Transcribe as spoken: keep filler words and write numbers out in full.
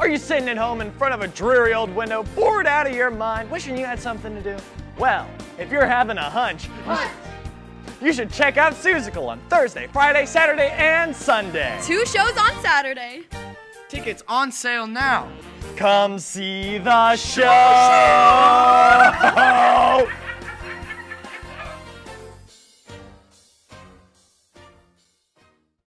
Are you sitting at home in front of a dreary old window, bored out of your mind, wishing you had something to do? Well, if you're having a hunch, you should check out Seussical on Thursday, Friday, Saturday, and Sunday. Two shows on Saturday. Tickets on sale now. Come see the show!